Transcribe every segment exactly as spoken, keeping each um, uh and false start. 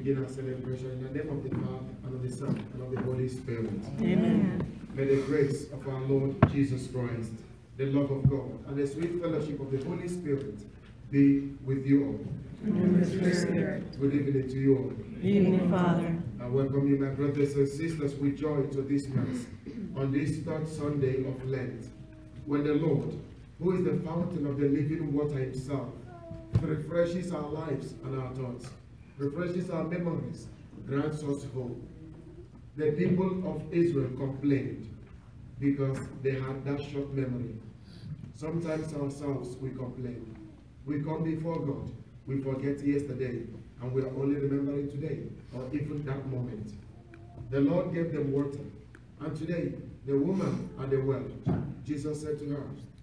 begin our celebration in the name of the Father, and of the Son, and of the Holy Spirit. Amen. May the grace of our Lord Jesus Christ, the love of God, and the sweet fellowship of the Holy Spirit be with you all. And with your spirit. Good evening to you all. Evening, Father. I welcome you, my brothers and sisters, with joy to this Mass on this third Sunday of Lent, when the Lord, who is the fountain of the living water himself, refreshes our lives and our thoughts, refreshes our memories, grants us hope. The people of Israel complained because they had that short memory. Sometimes ourselves we complain. We come before God, we forget yesterday, and we are only remembering today, or even that moment. The Lord gave them water, and today, the woman at the well, Jesus said to her,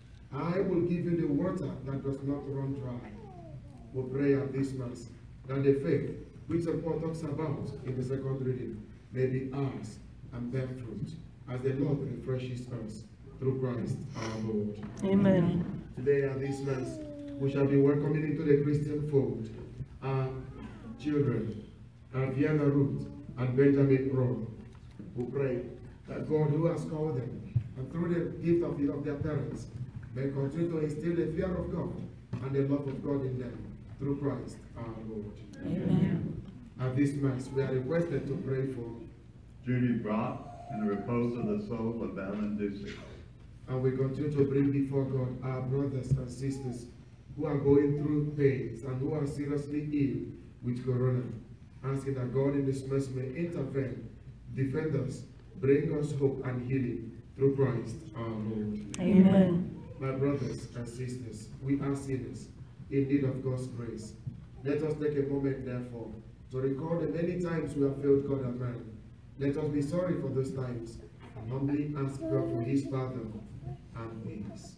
I will give you the water that does not run dry. We pray at this Mass that the faith which Saint Paul talks about in the second reading may be ours and bear fruit as the Lord refreshes us through Christ our Lord. Amen. Today at this Mass, we shall be welcoming into the Christian fold our children, our Vienna Ruth and Benjamin Ron, who pray that God, who has called them, and through the gift of, of their parents, may continue to instill the fear of God and the love of God in them through Christ our Lord. Amen. At this Mass, we are requested to pray for Judy Brock and the repose of the soul of Ellen Ducey. And we continue to bring before God our brothers and sisters who are going through pains and who are seriously ill with corona, asking that God in His mercy may intervene, defend us, bring us hope and healing through Christ our Lord. Amen. My brothers and sisters, we are sinners in need of God's grace. Let us take a moment, therefore, to recall the many times we have failed God and man. Let us be sorry for those times and humbly ask God for His pardon and peace.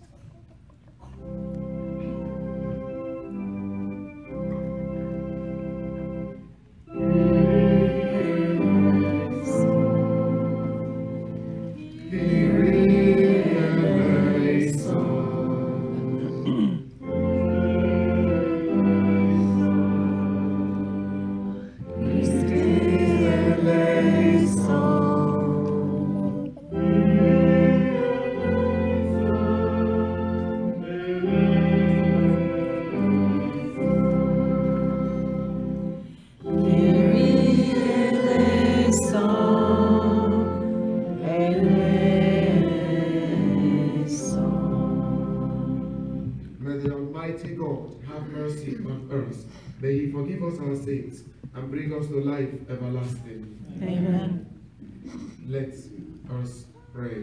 May He forgive us our sins and bring us to life everlasting. Amen. Let us pray.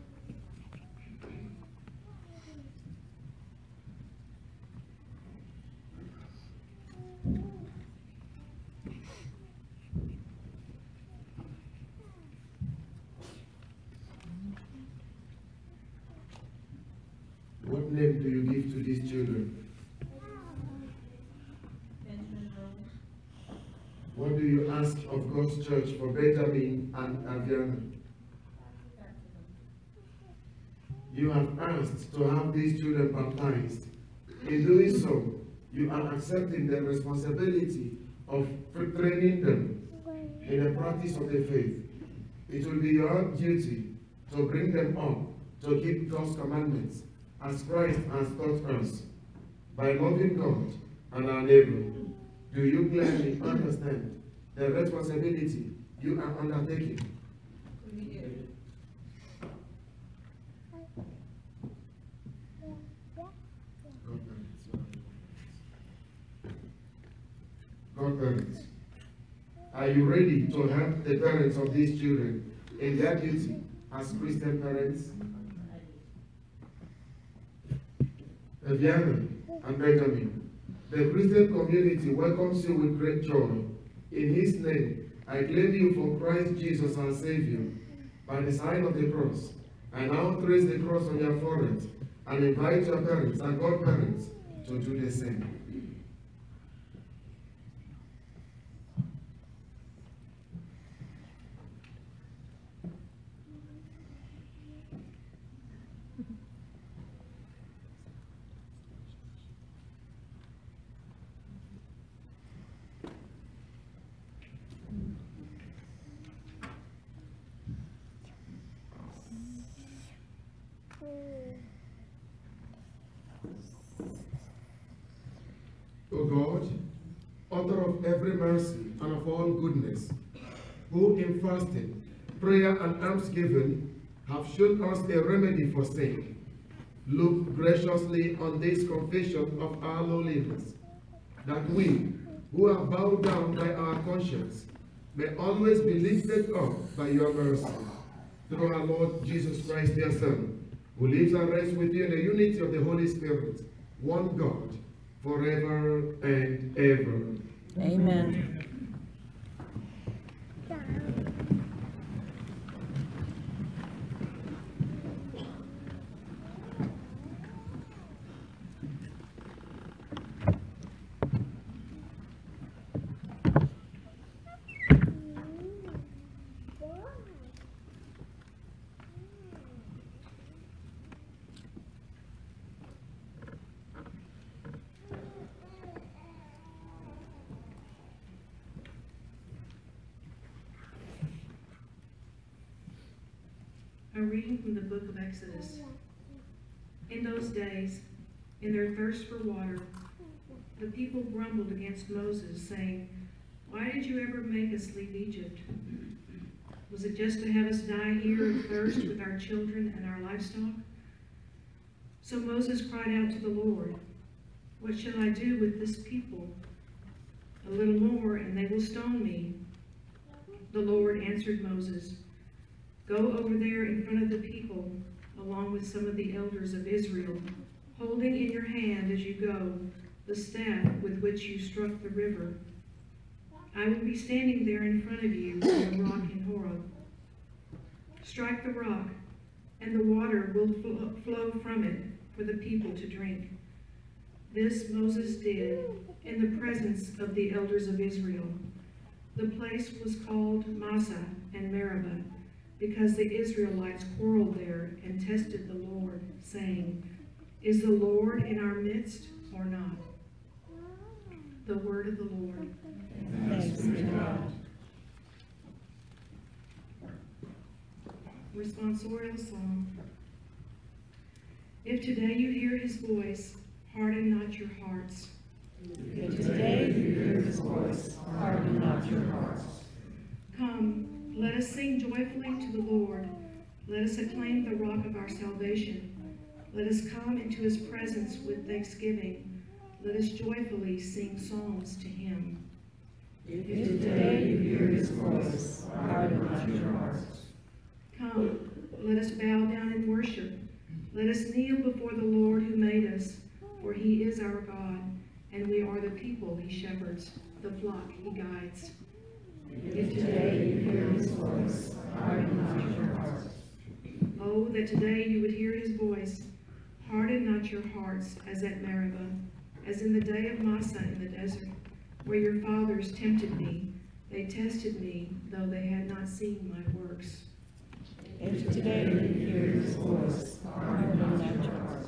What name do you give to these children? What do you ask of God's church for Benjamin and Aviana? You have asked to have these children baptized. In doing so, you are accepting the responsibility of training them in the practice of the faith. It will be your duty to bring them up to keep God's commandments as Christ has taught us by loving God and our neighbor. Do you clearly understand the responsibility you are undertaking? Godparents, are you ready to help the parents of these children in their duty as Christian parents? Eviana and Benjamin, the Christian community welcomes you with great joy. In His name, I claim you for Christ Jesus our Savior. By the sign of the cross, I now trace the cross on your forehead and invite your parents and godparents to do the same. God, author of every mercy and of all goodness, who in fasting, prayer, and almsgiving have shown us a remedy for sin, look graciously on this confession of our lowliness, that we, who are bowed down by our conscience, may always be lifted up by your mercy. Through our Lord Jesus Christ, their Son, who lives and reigns with you in the unity of the Holy Spirit, one God, forever and ever. Amen. A reading from the book of Exodus. In those days, in their thirst for water, the people grumbled against Moses, saying, "Why did you ever make us leave Egypt? Was it just to have us die here of thirst with our children and our livestock?" So Moses cried out to the Lord, "What shall I do with this people? A little more, and they will stone me." The Lord answered Moses, "Go over there in front of the people, along with some of the elders of Israel, holding in your hand as you go the staff with which you struck the river. I will be standing there in front of you on the rock in Horeb. Strike the rock, and the water will flow from it for the people to drink." This Moses did in the presence of the elders of Israel. The place was called Massah and Meribah, because the Israelites quarreled there and tested the Lord, saying, "Is the Lord in our midst or not?" The word of the Lord. Thanks be to God. Responsorial Psalm. If today you hear his voice, harden not your hearts. If today you hear his voice, harden not your hearts. Come, let us sing joyfully to the Lord. Let us acclaim the rock of our salvation. Let us come into his presence with thanksgiving. Let us joyfully sing psalms to him. If today you hear his voice, harden not your hearts. Come, let us bow down and worship. Let us kneel before the Lord who made us, for he is our God, and we are the people he shepherds, the flock he guides. If today you hear his voice, harden not your hearts. Oh, that today you would hear his voice. Harden not your hearts as at Meribah, as in the day of Massah in the desert, where your fathers tempted me. They tested me, though they had not seen my works. If today you hear his voice, harden not your hearts.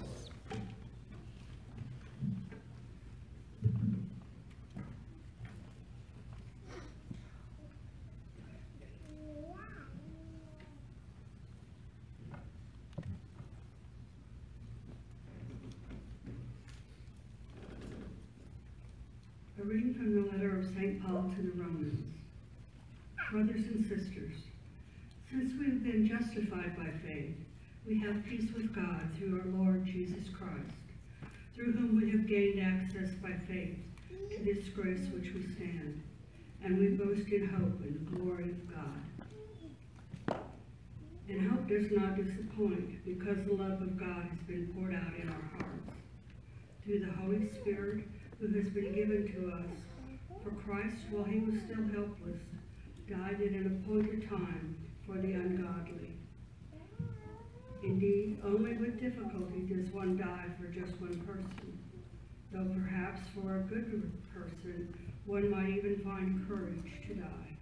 A reading from the letter of Saint Paul to the Romans. Brothers and sisters, since we have been justified by faith, we have peace with God through our Lord Jesus Christ, through whom we have gained access by faith to this grace which we stand, and we boast in hope in the glory of God. And hope does not disappoint, because the love of God has been poured out in our hearts through the Holy Spirit who has been given to us. For Christ, while he was still helpless, died at an appointed time for the ungodly. Indeed, only with difficulty does one die for just one person, though perhaps for a good person one might even find courage to die.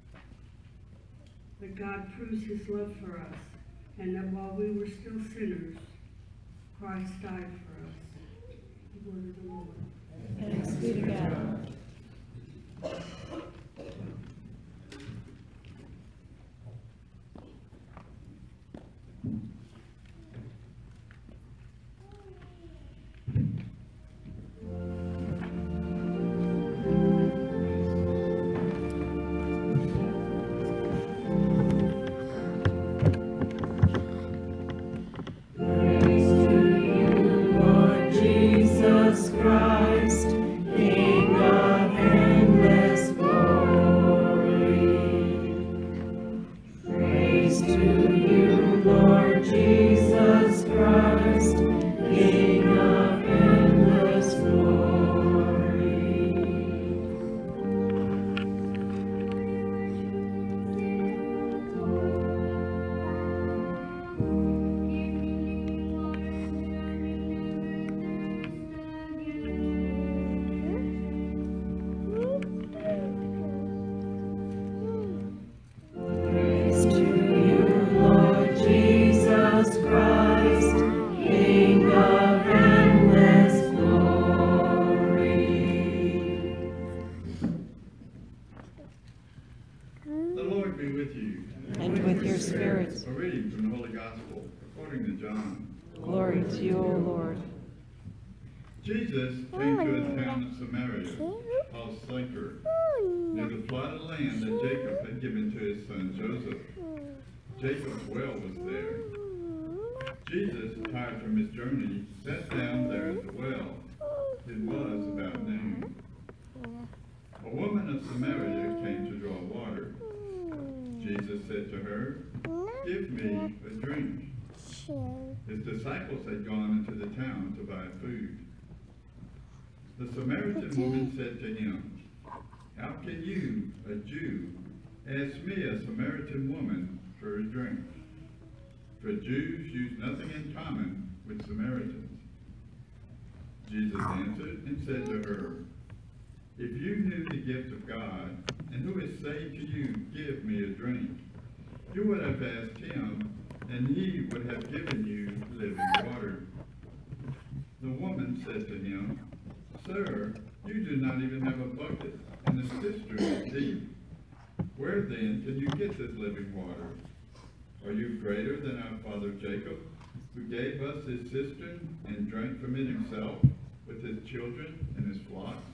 But God proves his love for us, and that while we were still sinners, Christ died for us. The word of the Lord. Thanks be to God. Spirit. A reading from the Holy Gospel according to John. Glory to you, O Lord. Jesus came to a town of Samaria called Sychar, near the plot of land that Jacob had given to his son Joseph. Jacob's well was there. Jesus, tired from his journey, sat down there at the well. It was about noon. A woman of Samaria came to draw water. Jesus said to her, "Give me a drink." His disciples had gone into the town to buy food. The Samaritan woman said to him, "How can you, a Jew, ask me, a Samaritan woman, for a drink?" For Jews use nothing in common with Samaritans. Jesus answered and said to her, "If you knew the gift of God, and who is saying to you, 'Give me a drink,' you would have asked him, and he would have given you living water." The woman said to him, "Sir, you do not even have a bucket, and the cistern is deep. Where then can you get this living water? Are you greater than our father Jacob, who gave us his cistern and drank from it himself, with his children and his flocks?"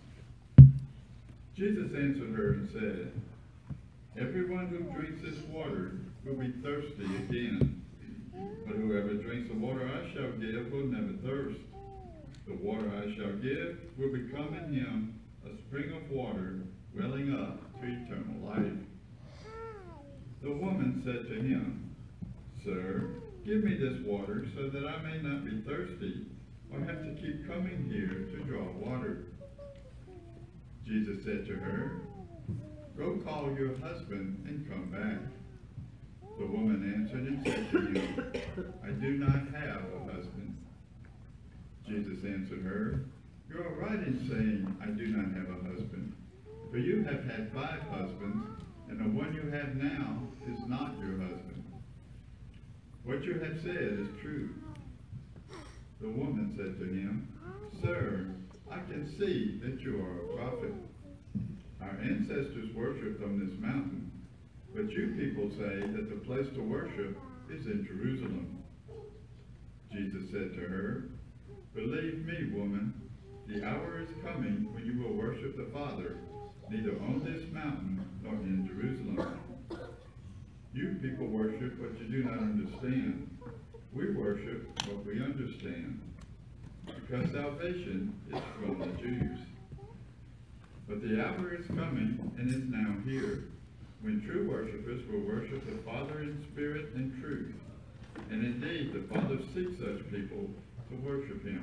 Jesus answered her and said, "Everyone who drinks this water will be thirsty again. But whoever drinks the water I shall give will never thirst. The water I shall give will become in him a spring of water welling up to eternal life." The woman said to him, "Sir, give me this water so that I may not be thirsty or have to keep coming here to draw water." Jesus said to her, "Go call your husband and come back." The woman answered and said to him, "I do not have a husband." Jesus answered her, "You are right in saying, 'I do not have a husband,' for you have had five husbands, and the one you have now is not your husband. What you have said is true." The woman said to him, "Sir, I can see that you are a prophet. Our ancestors worshipped on this mountain, but you people say that the place to worship is in Jerusalem." Jesus said to her, "Believe me, woman, the hour is coming when you will worship the Father, neither on this mountain nor in Jerusalem. You people worship what you do not understand. We worship what we understand, because salvation is from the Jews. But the hour is coming, and is now here, when true worshipers will worship the Father in spirit and truth. And indeed, the Father seeks such people to worship him.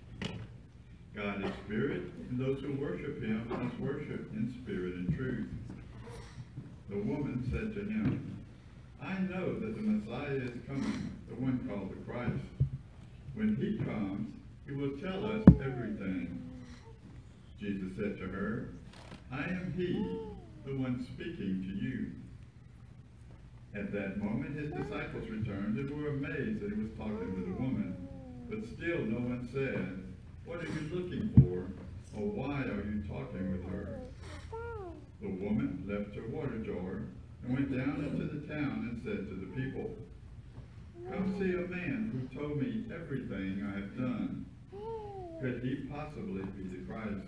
God is spirit, and those who worship him must worship in spirit and truth." The woman said to him, "I know that the Messiah is coming, the one called the Christ. When he comes, he will tell us everything." Jesus said to her, "I am he, the one speaking to you." At that moment his disciples returned and were amazed that he was talking with a woman. But still no one said, "What are you looking for?" or "Why are you talking with her?" The woman left her water jar and went down into the town and said to the people, "Come see a man who told me everything I have done. Could he possibly be the Christ?"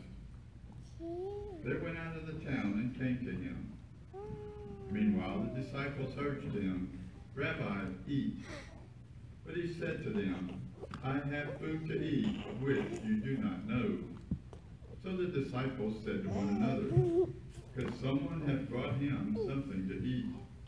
They went out of the town and came to him. Meanwhile the disciples urged him, "Rabbi, eat." But he said to them, "I have food to eat of which you do not know." So the disciples said to one another, "Could someone have brought him something to eat?"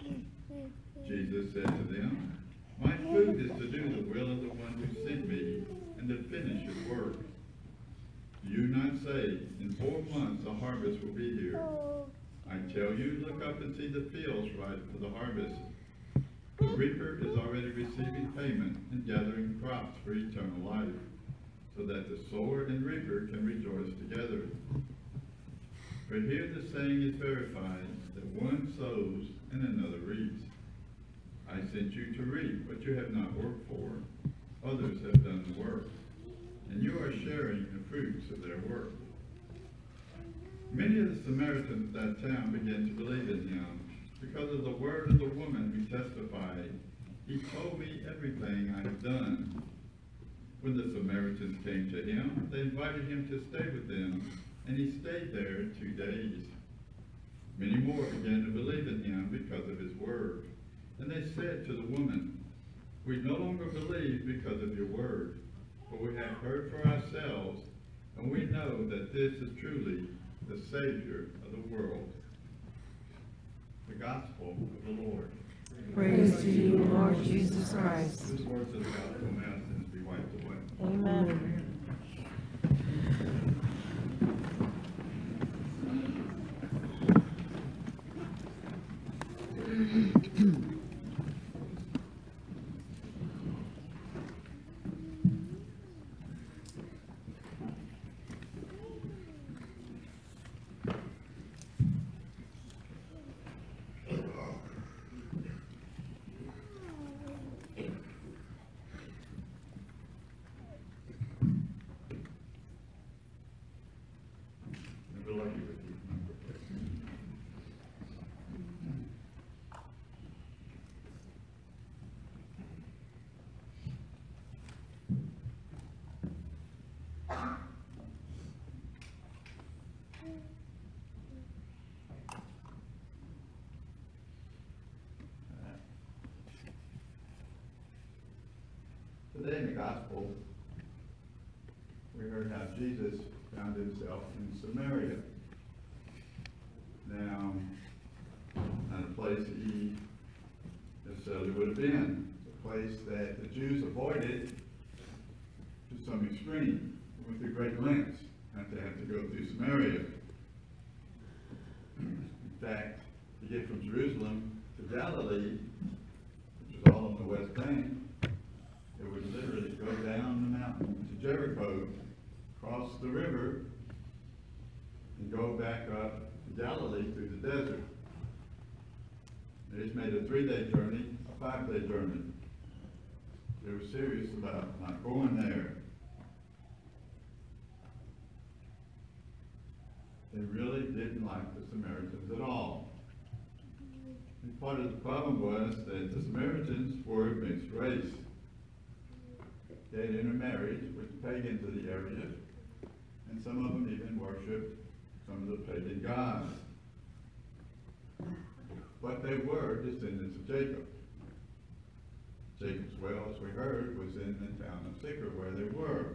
Jesus said to them, "My food is to do the will of the one who sent me and to finish his work. Do you not say, 'In four months the harvest will be here'? I tell you, look up and see the fields ripe for the harvest. The reaper is already receiving payment and gathering crops for eternal life, so that the sower and reaper can rejoice together. For here the saying is verified, that one sows and another reaps. I sent you to reap what you have not worked for. Others have done the work, and you are sharing the fruits of their work." Many of the Samaritans of that town began to believe in him, because of the word of the woman who testified, he told me everything I have done. When the Samaritans came to him, they invited him to stay with them, and he stayed there two days. Many more began to believe in him because of his word. And they said to the woman, "We no longer believe because of your word, for we have heard for ourselves, and we know that this is truly the Savior of the world." The Gospel of the Lord. Praise to you, Lord Jesus Christ. These words of the Gospel may our sins be wiped away. Amen. Never lucky with these numbers. Today in the Gospel, we heard how Jesus found himself in Samaria. Now, not a place he necessarily would have been. It's a place that the Jews avoided to some extreme. They went through great lengths not to have to go through Samaria. In fact, to get from Jerusalem to Galilee, which was all on the west bank, it would literally go down the mountain to Jericho, cross the river, and go back up to Galilee through the desert. They just made a three-day journey, a five-day journey. They were serious about not going there. They really didn't like the Samaritans at all. And part of the problem was that the Samaritans were a mixed race. They had intermarried with pagans of the area, and some of them even worshipped some of the pagan gods. But they were descendants of Jacob. Jacob's well, as we heard, was in the town of Sychar where they were.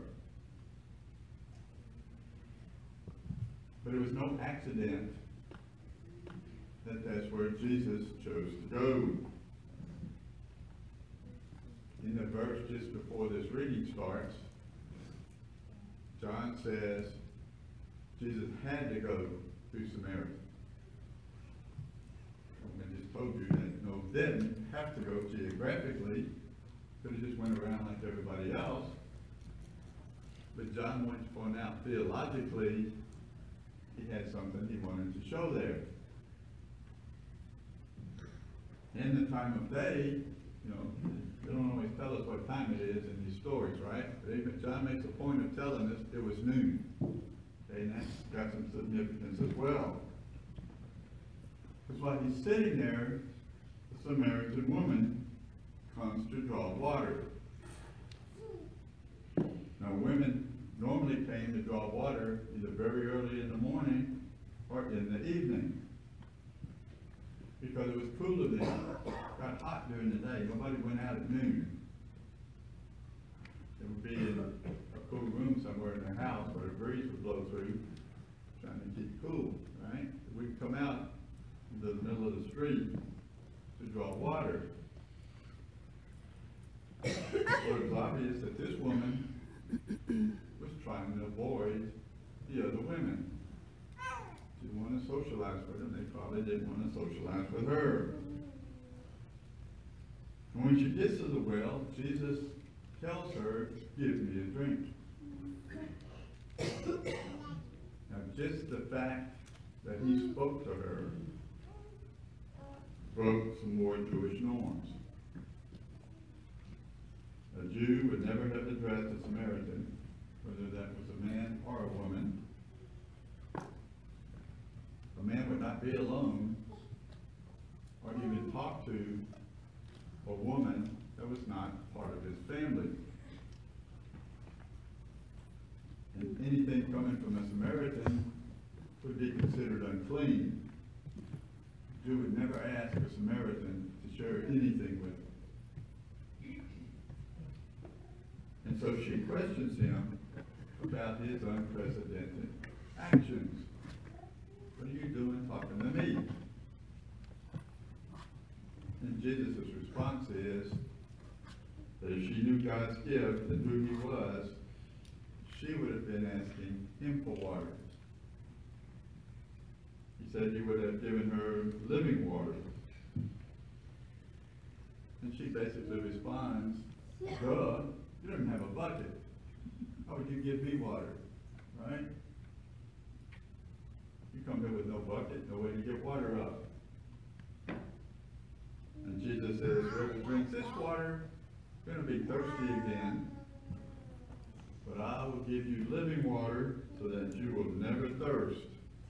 But it was no accident that that's where Jesus chose to go. In the verse just before this reading starts, John says Jesus had to go through Samaria. I just told you that no, didn't have to go geographically, but he just went around like everybody else. But John wanted to point out theologically, he had something he wanted to show there. In the time of day, you know, they don't always tell us what time it is in these stories, right? But even John makes a point of telling us it was noon. Okay, and that's got some significance as well. Because while he's sitting there, the Samaritan woman comes to draw water. Now, women normally came to draw water either very early in the morning or in the evening, because it was cooler then. It got hot during the day. Nobody went out at noon. They would be in a cool room somewhere in their house where a breeze would blow through, trying to keep cool, right? We'd come out into the middle of the street to draw water. So it was obvious that this woman was trying to avoid the other women. She didn't want to socialize with them. They probably didn't want to socialize with her. And when she gets to the well, Jesus tells her, "Give me a drink." Now, just the fact that he spoke to her broke some more Jewish norms. A Jew would never have addressed a Samaritan, whether that was a man or a woman. A man would not be alone, or even talk to a woman that was not part of his family. And anything coming from a Samaritan would be considered unclean. A Jew would never ask a Samaritan to share anything with him. And so she questions him about his unprecedented actions. What are you doing talking to me? And Jesus' response is that if she knew God's gift and who he was, she would have been asking him for water. He said he would have given her living water. And she basically responds, duh, you don't have a bucket. How would you give me water, right? You come here with no bucket, no way to get water up. And Jesus says, whoever drinks this water is going to be thirsty again. But I will give you living water so that you will never thirst.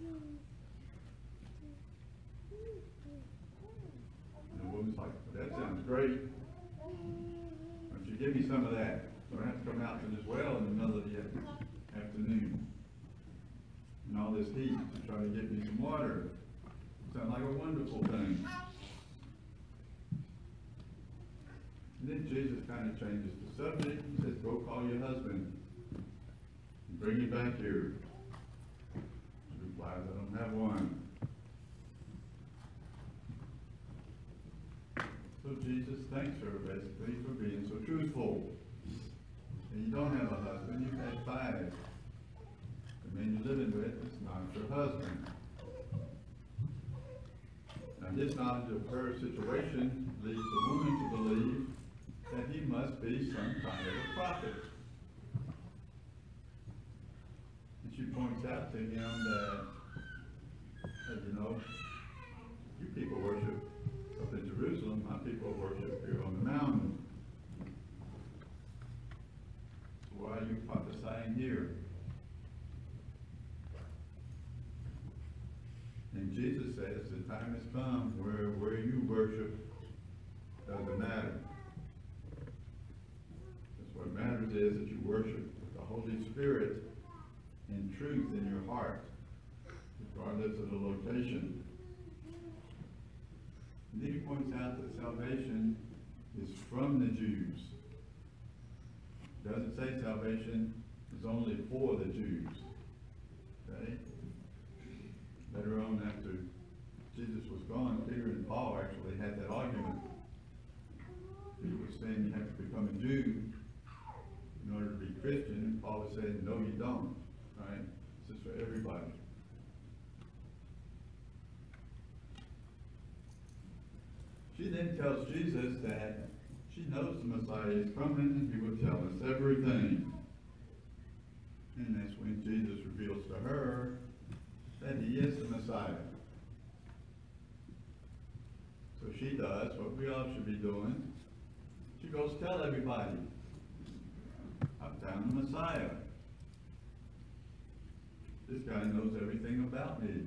And the woman's like, well, that sounds great. Why don't you give me some of that? So I have to come out to this well in the middle of the afternoon. And all this heat to try to get me some water. Sounds like a wonderful thing. And then Jesus kind of changes the subject. He says, go call your husband and bring him back here. She replies, I don't have one. So Jesus thanks her basically for being so truthful. And you don't have a husband, you've had five. The man you're living with is not your husband. Now his knowledge of her situation leads the woman to believe that he must be some kind of a prophet. And she points out to him that, that you know, you people worship up in Jerusalem, my people worship here on the mountain. So why are you prophesying here? And Jesus says the time has come where where you worship doesn't matter. Because what matters is that you worship the Holy Spirit in truth in your heart, regardless of the location. And then he points out that salvation is from the Jews. It doesn't say salvation is only for the Jews. Okay? Later on, after Jesus was gone, Peter and Paul actually had that argument. Peter was saying you have to become a Jew in order to be Christian, and Paul was saying, no, you don't. Right? This is for everybody. She then tells Jesus that she knows the Messiah is coming and he will tell us everything. And that's when Jesus reveals to her that he is the Messiah. So she does what we all should be doing. She goes tell everybody, I've found the Messiah. This guy knows everything about me.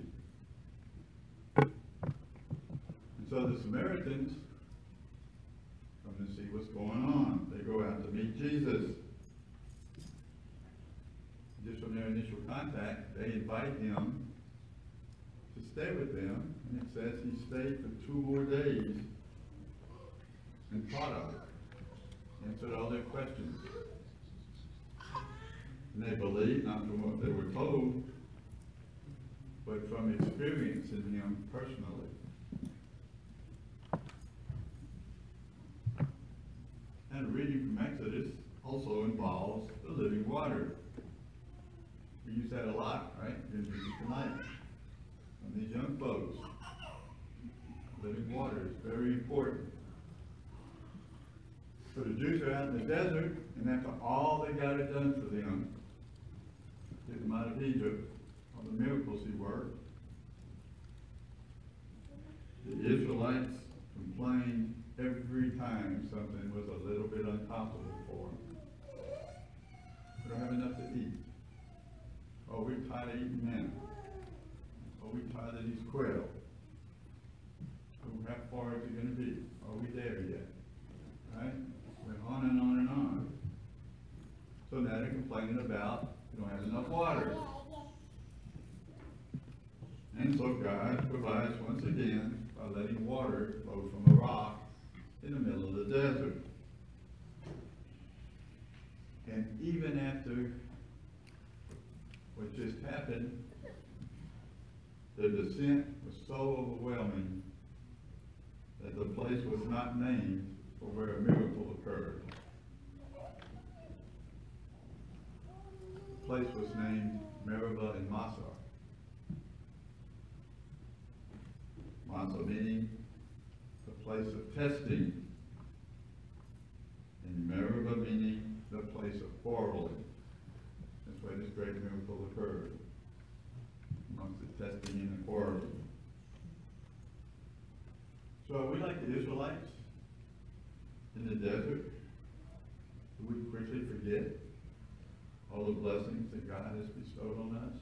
And so the Samaritans come to see what's going on. They go out to meet Jesus. Just from their initial contact, they invite him to stay with them, and it says he stayed for two more days and taught them, answered all their questions. And they believed, not from what they were told, but from experience in him personally. And a reading from Exodus also involves the living water. We use that a lot, right, in tonight. And these young folks, living water is very important. So the Jews are out in the desert, and after all they got it done for them, get them out of Egypt, all the miracles he worked, the Israelites complained every time something was a little bit uncomfortable for them. We don't have enough to eat. Oh, we're tired of eating manna. Oh, we're tired of these quail. Oh, we're How far is it going to be? Are we there yet? Right? We're on and on and on. So now they're complaining about we don't have enough water. And so God provides once again by letting water flow from a rock in the middle of the desert. And even after what just happened, the descent was so overwhelming that the place was not named for where a miracle occurred. The place was named Meribah and Massah. Massah meaning the place of testing, and Meribah meaning the place of quarreling. That's why this great miracle occurred, amongst the testing and the quarreling. So are we like the Israelites in the desert? Do we quickly forget all the blessings that God has bestowed on us?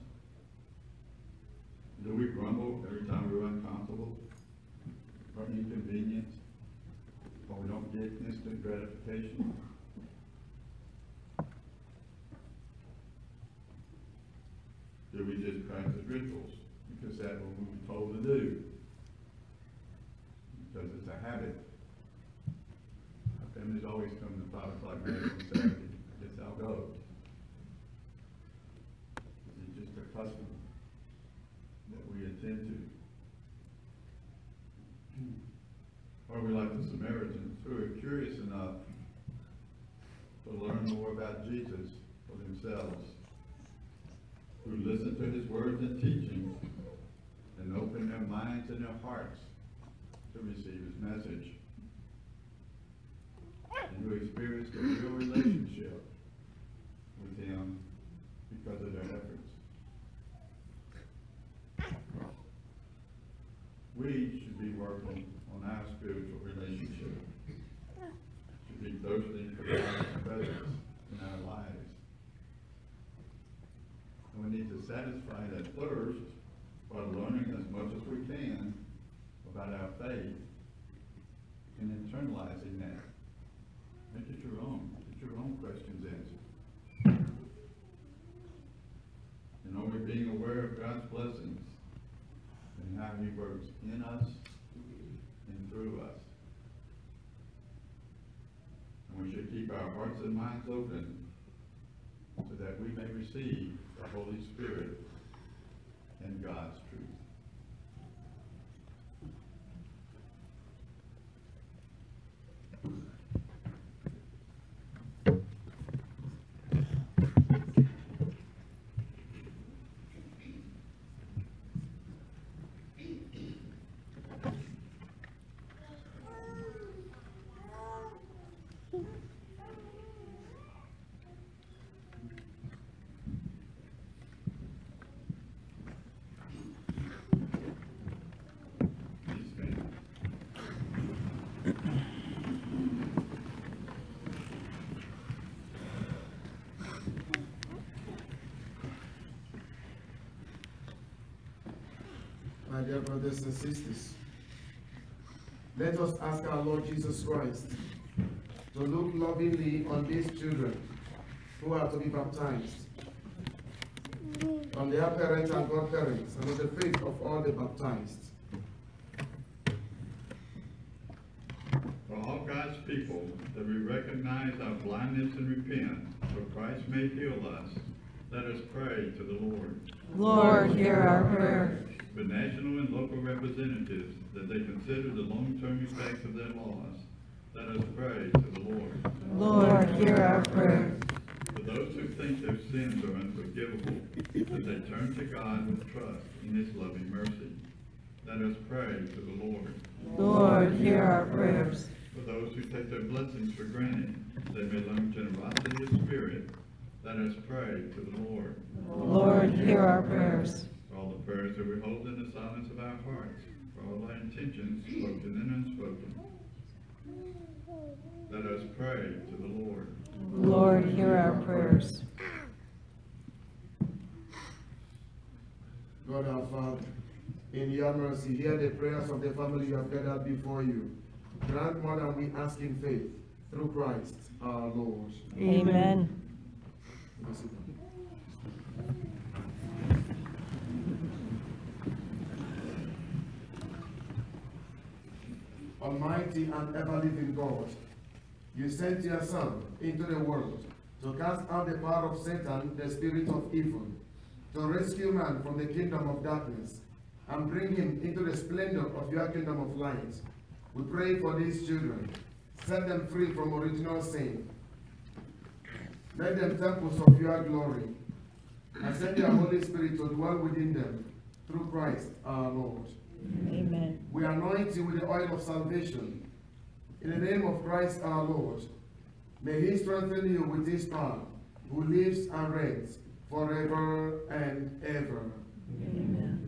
Do we grumble every time we're uncomfortable or inconvenienced, or we don't get instant gratification? Do we just practice rituals because that's what we were told to do? Because it's a habit. Our families always come to five o'clock mass on Saturday. I guess I'll go. It's just a custom that we attend to. Or we like the Samaritans, who are curious enough to learn more about Jesus for themselves, who listen to his words and teachings and open their minds and their hearts to receive his message, and who experience a real relationship with him because of their efforts. We should be working on our spiritual relationship, should be thirsting for God's presence in our lives. And we need to satisfy that thirst by learning as much as we can about our faith and internalizing that. Make it your own. Get your own questions answered. And always being aware of God's blessings and how he works in us and through us. And we should keep our hearts and minds open so that we may receive the Holy Spirit and God's truth. My dear brothers and sisters, let us ask our Lord Jesus Christ to look lovingly on these children who are to be baptized, on their parents and godparents, and on the faith of all the baptized. For all God's people, that we recognize our blindness and repent, so Christ may heal us, let us pray to the Lord. Lord, hear our prayer. For national and local representatives, that they consider the long-term effects of their laws, let us pray to the Lord. Lord, hear our prayer. For those who think their sins are unforgivable, that they turn to God with trust in his loving mercy, let us pray to the Lord. Lord, hear our prayers. For those who take their blessings for granted, they may learn generosity of spirit, let us pray to the Lord. Lord, hear our prayers. For all the prayers that we hold in the silence of our hearts, for all our intentions, spoken and unspoken, let us pray to the Lord. Lord, hear our prayers. God our Father, In your mercy, hear the prayers of the family you have gathered before you. Grant more than we ask in faith, through Christ our Lord. Amen. Almighty and ever-living God, you sent your Son into the world to cast out the power of Satan, the spirit of evil, to rescue man from the kingdom of darkness and bring him into the splendor of your kingdom of light. We pray for these children. Set them free from original sin. Make them temples of your glory. And send your Holy Spirit to dwell within them through Christ our Lord. Amen. We anoint you with the oil of salvation. In the name of Christ our Lord, may he strengthen you with his power, who lives and reigns forever and ever. Amen.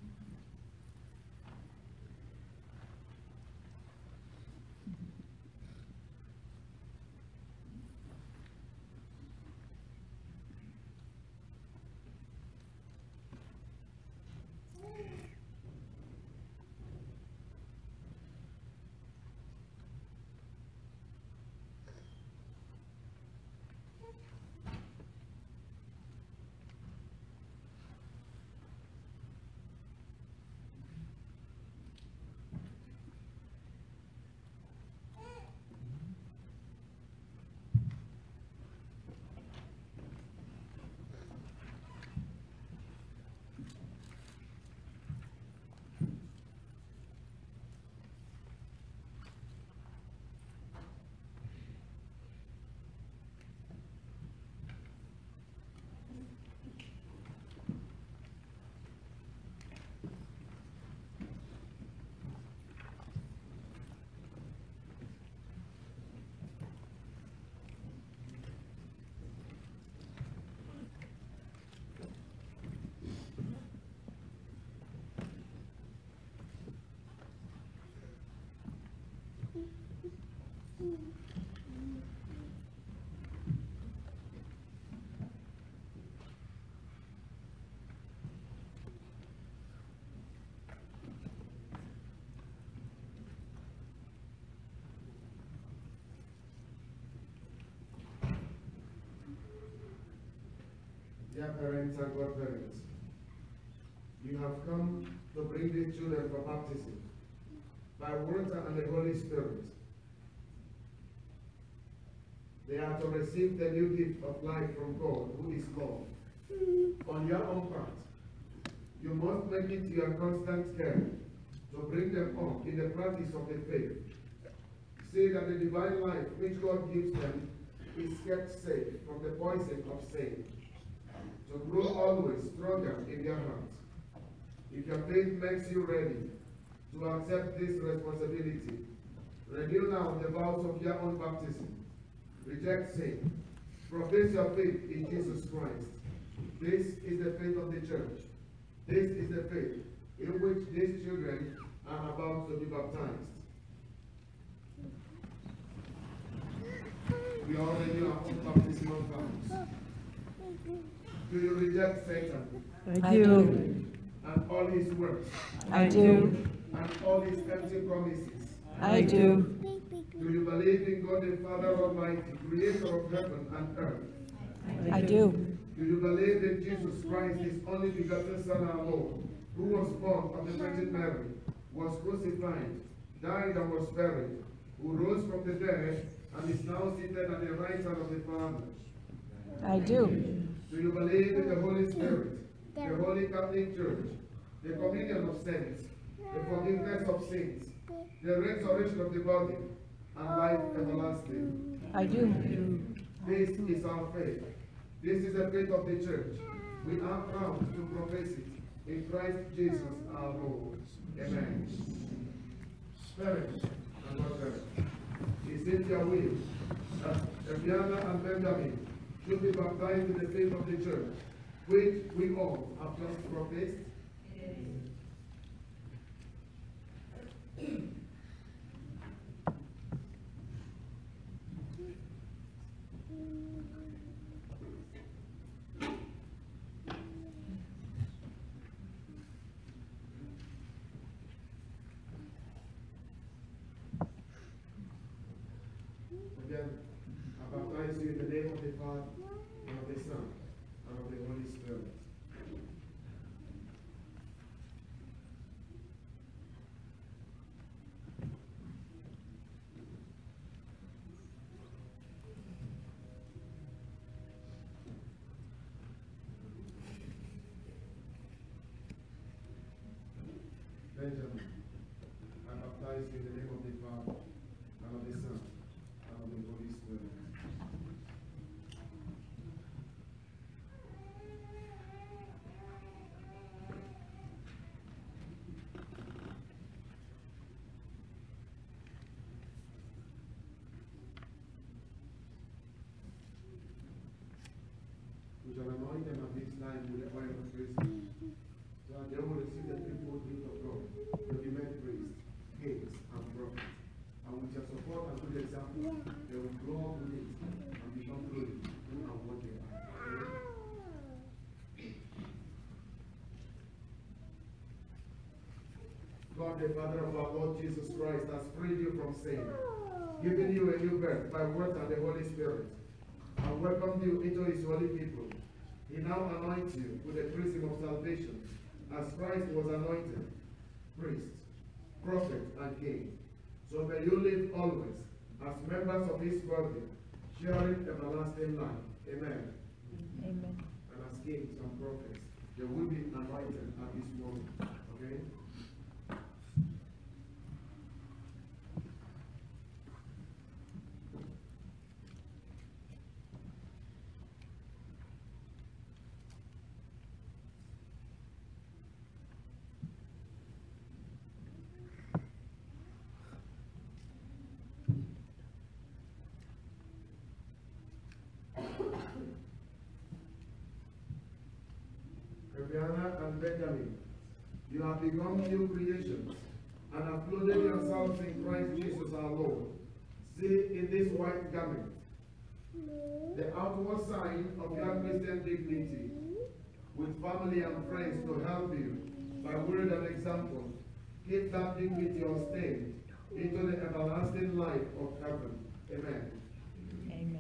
Dear parents and godparents, you have come to bring these children for baptism by water and the Holy Spirit. They are to receive the new gift of life from God, who is love. On your own part, you must make it your constant care to bring them up in the practice of the faith. See that the divine life which God gives them is kept safe from the poison of sin, to grow always stronger in their hearts. If your faith makes you ready to accept this responsibility, renew now the vows of your own baptism. Reject sin. Profess your faith in Jesus Christ. This is the faith of the church. This is the faith in which these children are about to be baptized. We all renew our own baptismal vows. Do you reject Satan? I do. And all his works? I do. And all his empty promises? I do. Do you believe in God the Father Almighty, creator of heaven and earth? I do. Do you believe in Jesus Christ, his only begotten Son, our Lord, who was born of the Virgin Mary, was crucified, died and was buried, who rose from the dead, and is now seated at the right hand of the Father? I do. Do you believe in the Holy Spirit, the Holy Catholic Church, the communion of saints, the forgiveness of sins, the resurrection of the body, and life everlasting? I do. This is our faith. This is the faith of the church. We are proud to profess it in Christ Jesus our Lord. Amen. Parents and godparents, is it your will that Ebiana and Benjamin should be baptized in the faith of the church, which we all have just professed? Benjamin, I baptize you in the name of the Father, and of the Son, and of the Holy Spirit. We shall anoint them at this time with the oil of grace, so that they will receive the threefold gift of God, to be made priests, kings, and prophets. And with your support and good example, they will grow up with it and become glory and what they are. God, the Father of our Lord Jesus Christ, has freed you from sin, given you a new birth by word and the Holy Spirit, and welcomed you into his holy people. He now anoints you with the chrism of salvation, as Christ was anointed, priest, prophet, and king. So may you live always as members of his body, sharing everlasting life. Amen. Amen. And as kings and prophets, they will be anointed at this moment. Okay? And Benjamin, you have become new creations and have clothed yourselves in Christ Jesus our Lord. See in this white garment the outward sign of your Christian dignity, with family and friends to help you by word and example. Keep that dignity unstained into the everlasting life of heaven. Amen. Amen.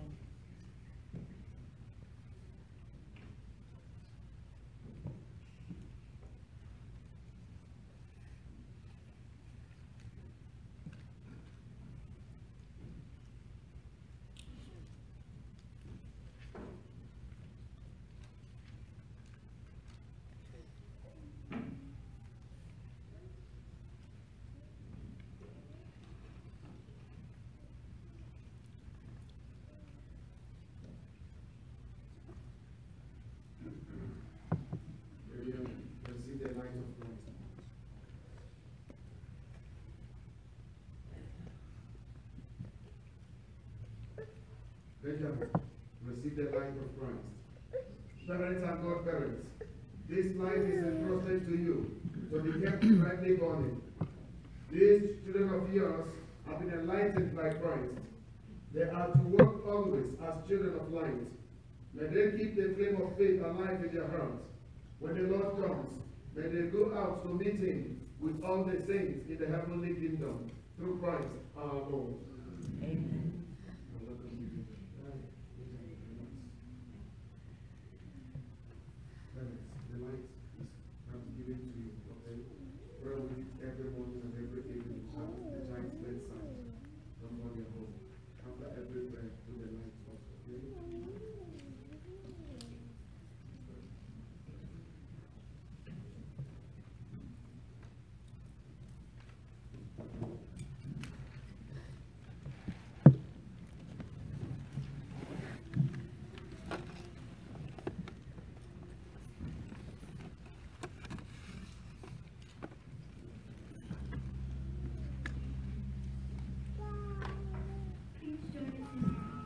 Receive the light of Christ. Benjamin, receive the light of Christ. Parents and godparents, this light is entrusted to you to be kept brightly burning. These children of yours have been enlightened by Christ. They are to walk always as children of light. May they keep the flame of faith alive in their hearts. When the Lord comes, may they go out to meet him with all the saints in the heavenly kingdom, through Christ our Lord. Amen. The light is not given to you, okay? Pray with it every morning and every evening at the child's bedside. Don't go your home. After every prayer, do the light off, okay? Please join us in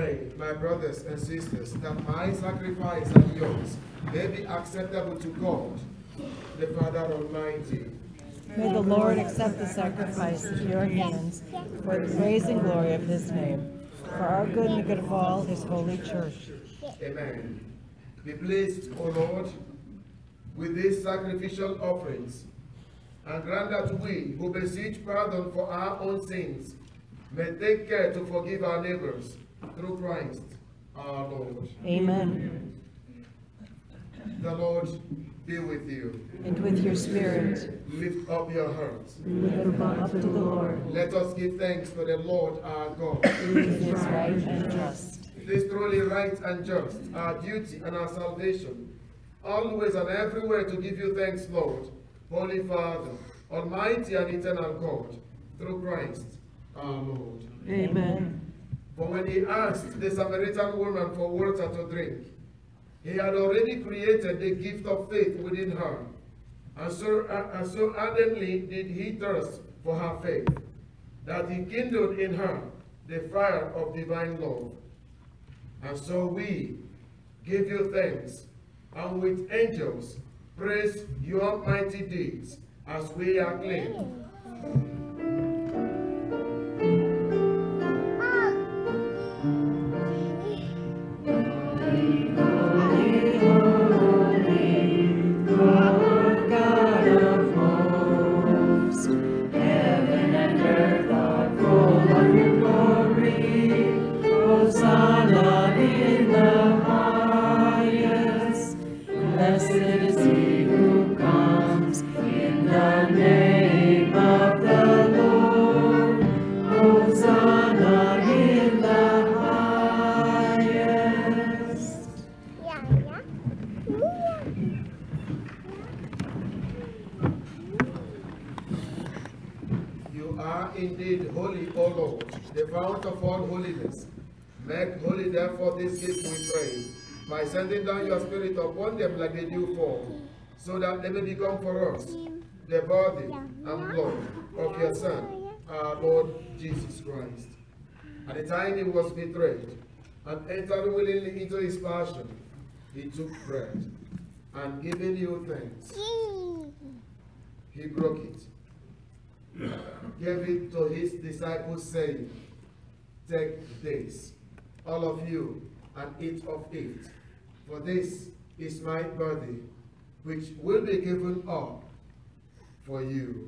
pray, my brothers and sisters, that my sacrifice and yours may be acceptable to God, the Father Almighty. May the Lord accept the sacrifice of your hands for the praise and glory of his name, for our good and the good of all his holy church. Amen. Be pleased, O Lord, with these sacrificial offerings, and grant that we, who beseech pardon for our own sins, may take care to forgive our neighbors through Christ our Lord. Amen. The Lord be with you. And with your spirit. Lift up your hearts. Lift them up to the Lord. Let us give thanks to the Lord our God. It is right and just. It is truly right and just, our duty and our salvation, always and everywhere to give you thanks, Lord, Holy Father, Almighty and eternal God, through Christ our Lord. Amen. For when he asked the Samaritan woman for water to drink, he had already created the gift of faith within her, and so, uh, and so ardently did he thirst for her faith, that he kindled in her the fire of divine love. And so we give you thanks, and with angels praise your mighty deeds as we acclaim. Indeed, holy, O Lord, the fount of all holiness. Make holy, therefore, this gift, we pray, by sending down your Spirit upon them like the dew fall, so that they may become for us the body and blood of your Son, our Lord Jesus Christ. At the time he was betrayed and entered willingly into his passion, he took bread, and giving you thanks, he broke it, gave it to his disciples, saying, "Take this, all of you, and eat of it, for this is my body, which will be given up for you."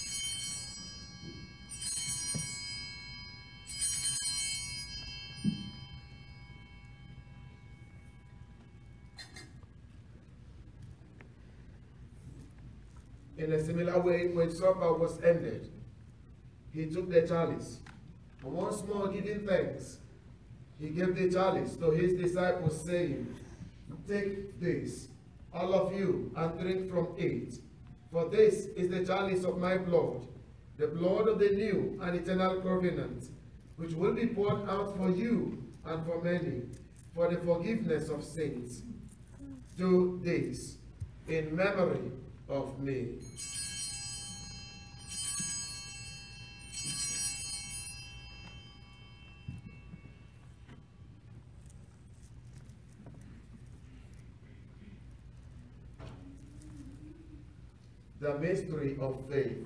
In a similar way, when supper was ended, he took the chalice, and once more giving thanks, he gave the chalice to his disciples, saying, "Take this, all of you, and drink from it, for this is the chalice of my blood, the blood of the new and eternal covenant, which will be poured out for you and for many, for the forgiveness of sins. Do this in memory of me." The mystery of faith.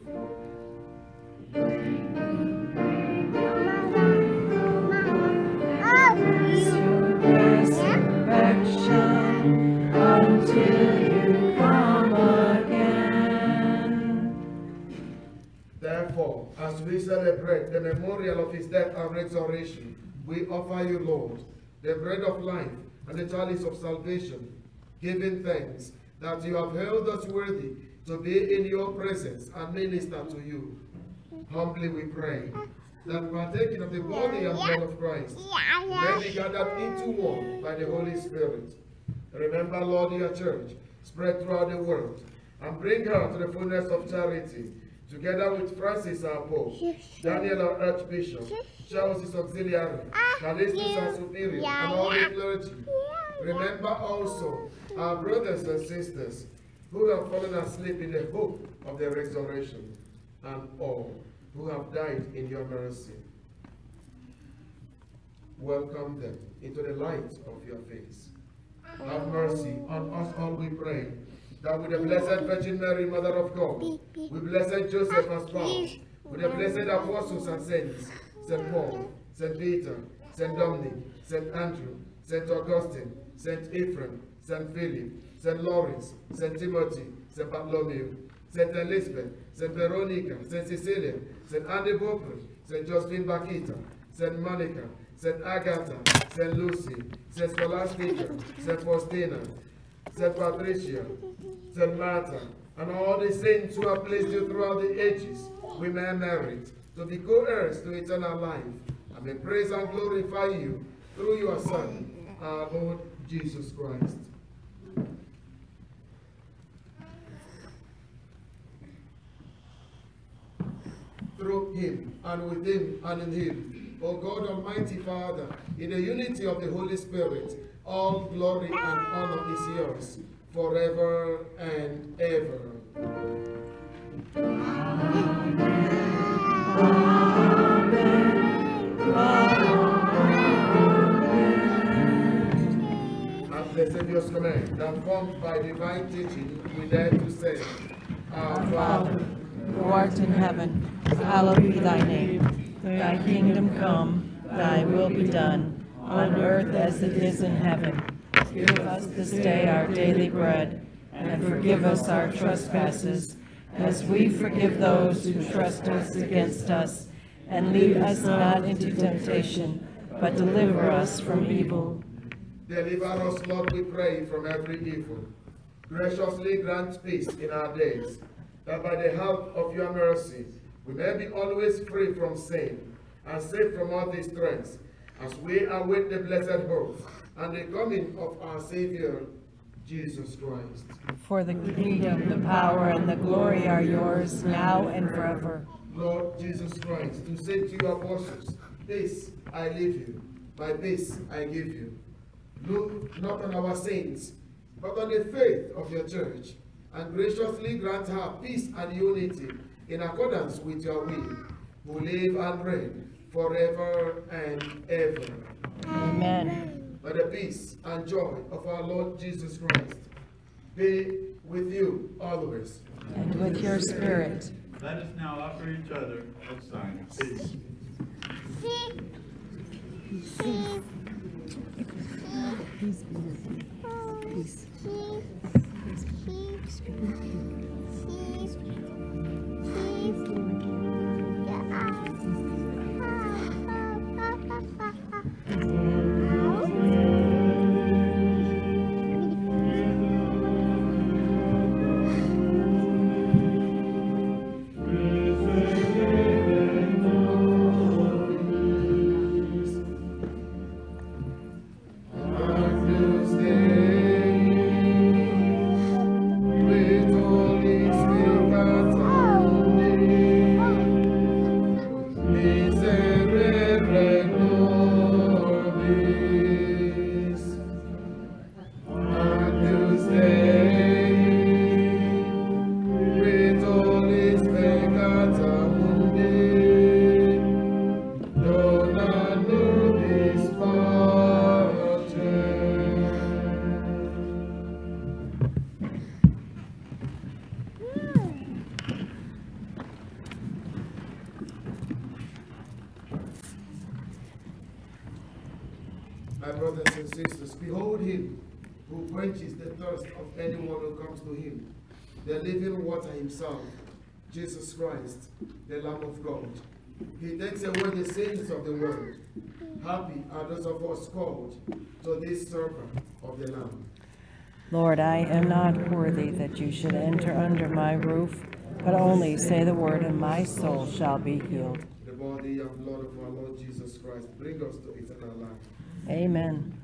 Resurrection until you come again. Therefore, as we celebrate the memorial of his death and resurrection, we offer you, Lord, the bread of life and the chalice of salvation, giving thanks that you have held us worthy to be in your presence and minister to you. Humbly we pray that partaking of the body and blood of Christ may be gathered into one by the Holy Spirit. Remember, Lord, your church spread throughout the world, and bring her to the fullness of charity, together with Francis our Pope, Daniel our Archbishop, Charles his Auxiliary, Callistus our Superior, and all the clergy. Remember also our brothers and sisters who have fallen asleep in the hope of the resurrection, and all who have died in your mercy. welcome them into the light of your face. Have mercy on us all, we pray, that with the Blessed Virgin Mary, Mother of God, with Blessed Joseph as spouse, with the blessed apostles and saints, Saint Paul, Saint Peter, Saint Dominic, Saint Andrew, Saint Augustine, Saint Ephraim, Saint Philip, Saint Lawrence, Saint Timothy, Saint Bartholomew, Saint Elizabeth, Saint Veronica, Saint Cecilia, Saint Andy Bopper, Saint Josephine Bakita, Saint Monica, Saint Agatha, Saint Lucy, Saint Scholastica, Saint Faustina, Saint Patricia, Saint Martha, and all the saints who have placed you throughout the ages, we may merit to be co-heirs to eternal life, and may praise and glorify you through your Son, our Lord Jesus Christ. Through him, and with him, and in him, O God Almighty Father, in the unity of the Holy Spirit, all glory and honor is yours, forever and ever. At the Savior's command, and formed by divine teaching, we dare to say, Our Father, who art in heaven, hallowed be thy name. Thy kingdom come, thy will be done, on earth as it is in heaven. Give us this day our daily bread, and forgive us our trespasses, as we forgive those who trespass against us. And lead us not into temptation, but deliver us from evil. Deliver us, Lord, we pray, from every evil. Graciously grant peace in our days, that by the help of your mercy we may be always free from sin and safe from all distress, as we await the blessed hope and the coming of our Savior, Jesus Christ. For the kingdom, the power, and the glory are yours, now and forever. Lord Jesus Christ, you said to your apostles, peace I leave you, my peace I give you. Look not on our sins, but on the faith of your church, and graciously grant her peace and unity in accordance with your will, who live and reign forever and ever. Amen. By the peace and joy of our Lord Jesus Christ be with you always. And with your spirit. Let us now offer each other a sign of peace. Peace be with you. Peace. My brothers and sisters, behold him who quenches the thirst of anyone who comes to him, the living water himself, Jesus Christ, the Lamb of God. He takes away the sins of the world. Happy are those of us called to this supper of the Lamb. Lord, I am not worthy that you should enter under my roof, but only say the word, and my soul shall be healed. The body and blood of our Lord Jesus Christ, bring us to eternal life. Amen.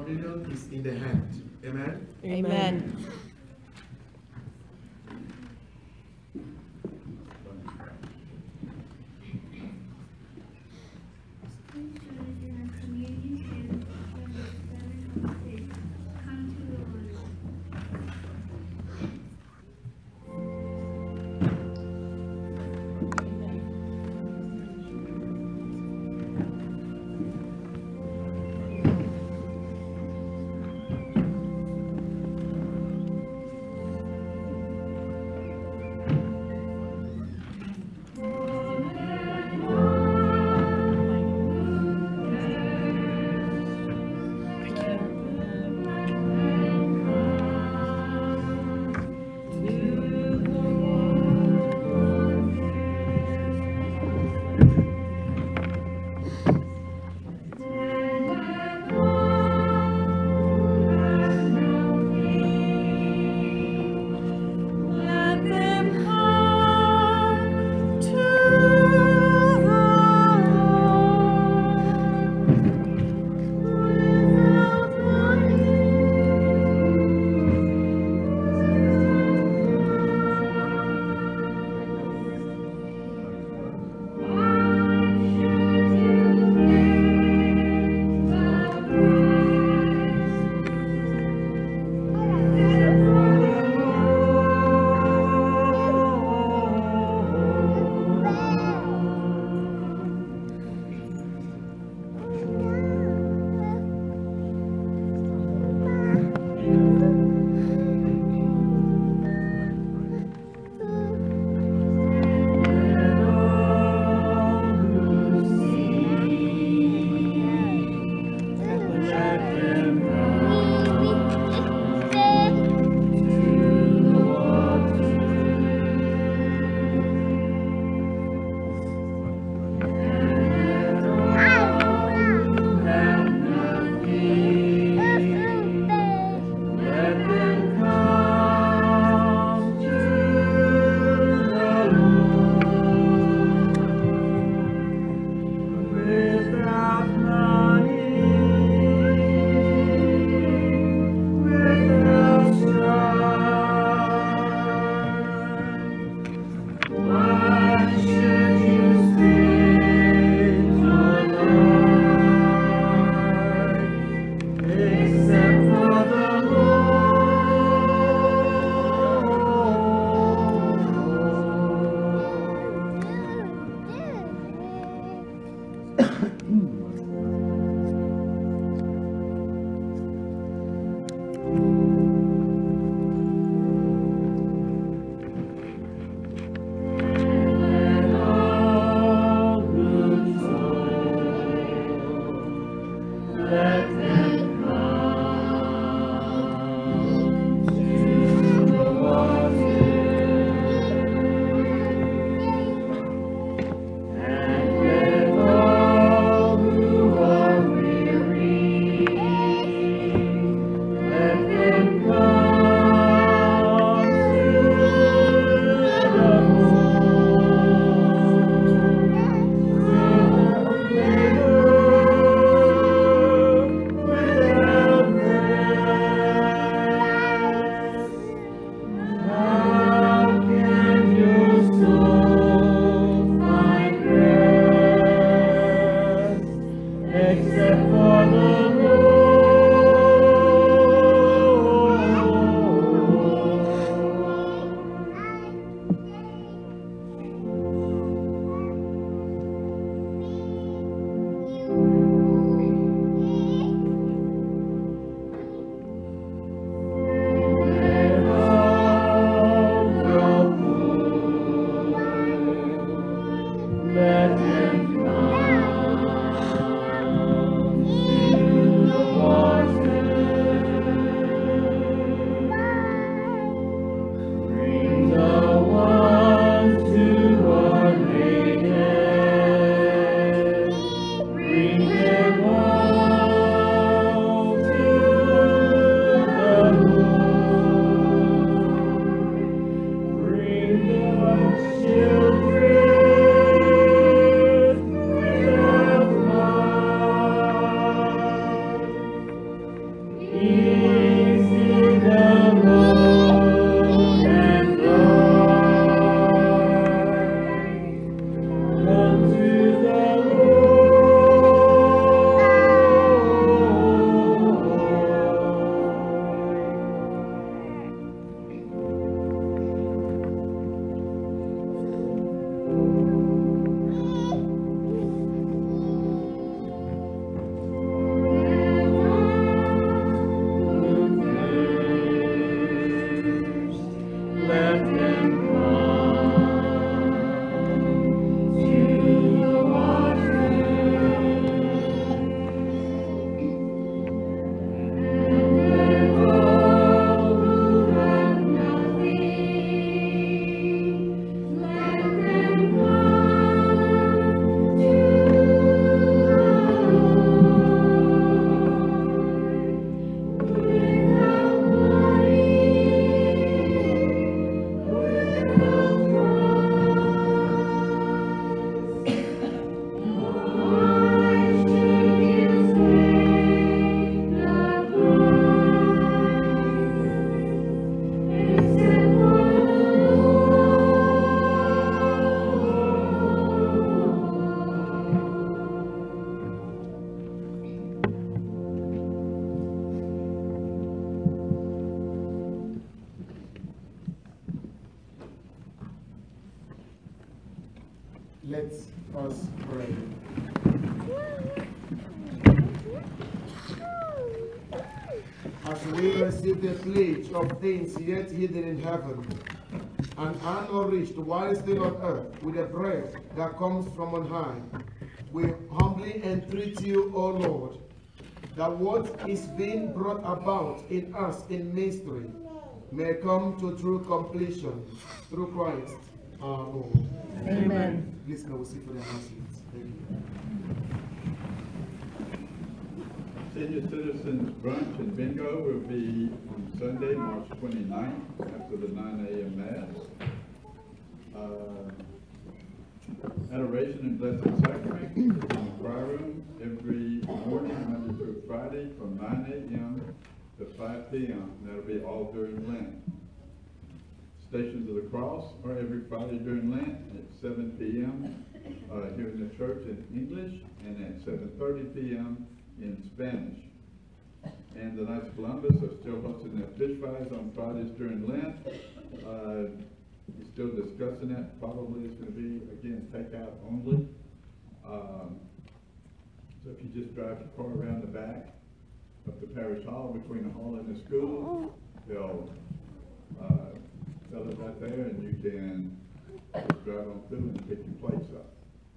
communion is in the hand. Amen? Amen. Let us pray. As we receive the pledge of things yet hidden in heaven, and unnourished while still on earth with the bread that comes from on high, we humbly entreat you, O Lord, that what is being brought about in us in mystery may come to true completion through Christ our Lord. Amen. Please can we see for the announcements. Thank you. Senior Citizens Brunch and Bingo will be on Sunday, March twenty-ninth, after the nine A M Mass. Uh, Adoration and Blessed Sacrament is in the choir room every morning, Monday through Friday, from nine A M to five P M And that'll be all during Lent. Stations of the Cross are every Friday during Lent at seven P M Uh, here in the church in English, and at seven thirty P M in Spanish. And the Knights of Columbus are still hosting their fish fries on Fridays during Lent. Uh, we're still discussing that. Probably it's going to be, again, takeout only. Um, so if you just drive your car around the back of the parish hall, between the hall and the school, they'll uh, sell it right there, and you can just drive on through and pick your plates up.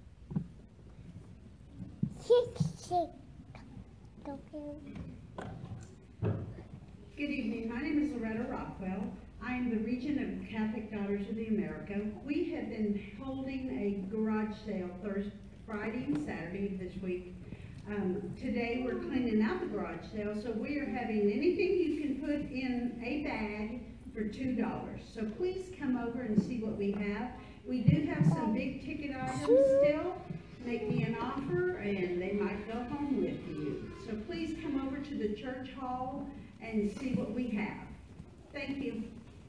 Good evening. My name is Loretta Rockwell. I am the Regent of Catholic Daughters of the America. We have been holding a garage sale Thursday, Friday, and Saturday this week. Um, today we're cleaning out the garage sale, so we are having anything you can put in a bag for two dollars. So please come over and see what we have. We do have some big ticket items still. Make me an offer and they might go home with you. So please come over to the church hall and see what we have. Thank you.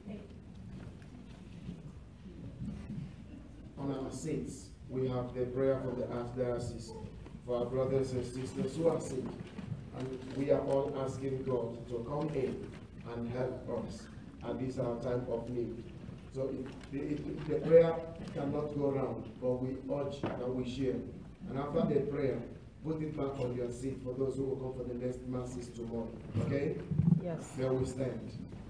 On our seats, we have the prayer for the Archdiocese, for our brothers and sisters who are sick. And we are all asking God to come in and help us at this our time of need. So it, it, the prayer cannot go round, but we urge that we share. And after the prayer, put it back on your seat for those who will come for the next masses tomorrow. Okay? Yes. There we stand.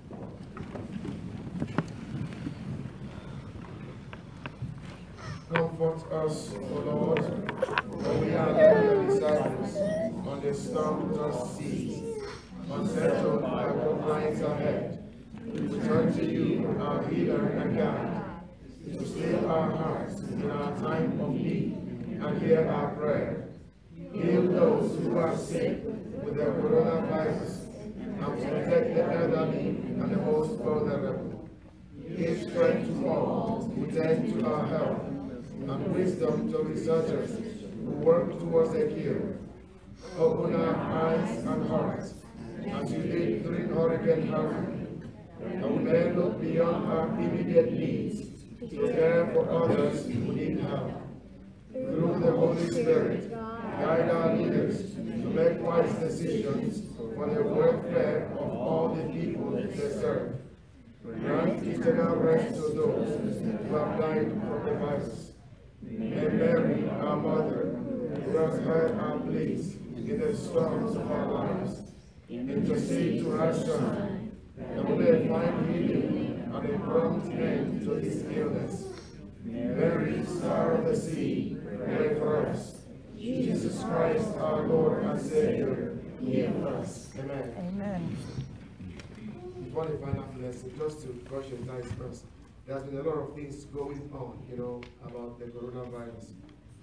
Comfort us, O Lord, for we are like your disciples on the storm-tossed seas, unsettled by what lies ahead. We turn to you, our healer and guide, to still our hearts in our time of need and hear our prayer. Heal those who are sick with the coronavirus and protect the elderly and the most vulnerable. Give strength to all who tend to our help and wisdom to researchers who work towards a cure. Open our eyes and hearts as you did during Hurricane Harvey, and we may look beyond our immediate needs to care for others who need help. Through the Holy Spirit, guide our leaders to make wise decisions for the welfare of all the people they serve. Grant eternal rest to those who have died from the virus. May Mary, our Mother, who has heard our pleas in the storms of our lives, intercede to her Son, that we may find healing and a prompt end to this illness. Mary, Star of the Sea, pray for us. Jesus Christ, our Lord and Savior, heal us. Amen. Amen. Before the final lesson, just to brush your eyes first, there's been a lot of things going on, you know, about the coronavirus.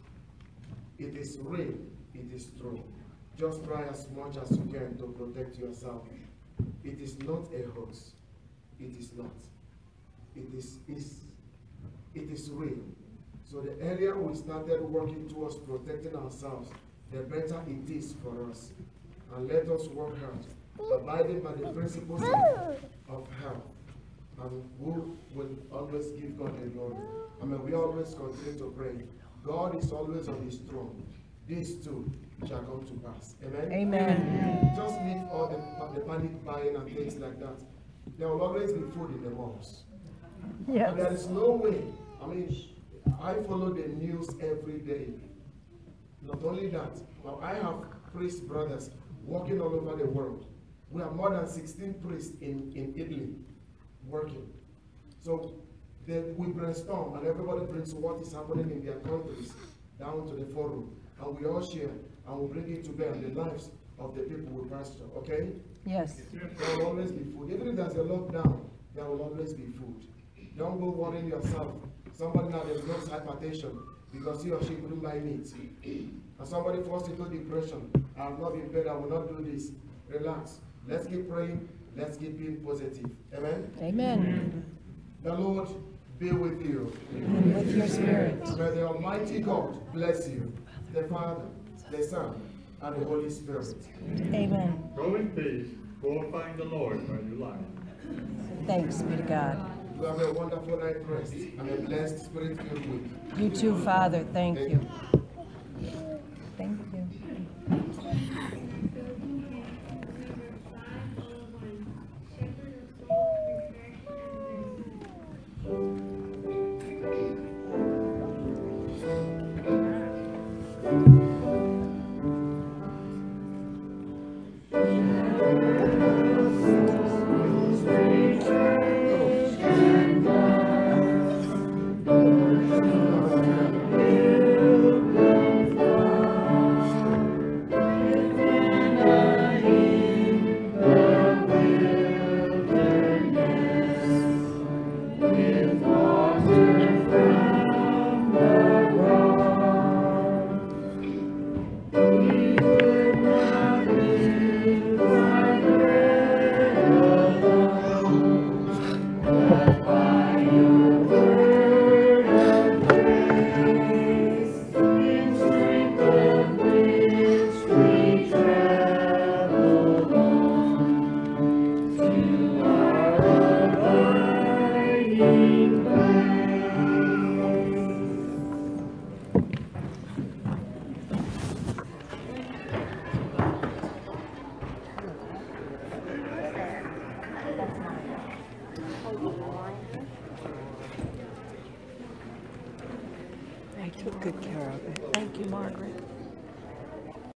It is real, it is true. Just try as much as you can to protect yourself. It is not a hoax. It is not. It is, is, it is real. So the earlier we started working towards protecting ourselves, the better it is for us. And let us work hard, abiding by the principles of, of health. And who will always give God the glory. I mean, we always continue to pray. God is always on his throne. These two shall come to pass. Amen? Amen. Just leave all the, the panic buying and things like that. There will always be food in the malls. Yes. And there is no way. I mean, I follow the news every day. Not only that, now I have priest brothers working all over the world. We have more than sixteen priests in, in Italy working. So then we brainstorm and everybody brings what is happening in their countries down to the forum. And we all share and we bring it to bear in the lives of the people we pastor, okay? Yes. There will always be food. Even if there's a lockdown, there will always be food. Don't go worrying yourself. Somebody now develops hypertension because he or she couldn't buy meat. And somebody falls into depression. I have not been paid, I will not do this. Relax. Let's keep praying. Let's keep being positive. Amen? Amen. The Lord be with you. And with your spirit. May the Almighty God bless you, the Father, the Son, and the Holy Spirit. Amen. Go in peace, glorifying the Lord where you lie. Thanks be to God. You have a wonderful night rest and a blessed spirit-filled week. You too, Father. Thank Thank you. you. Thank you. I took good care of it. Thank you, Margaret.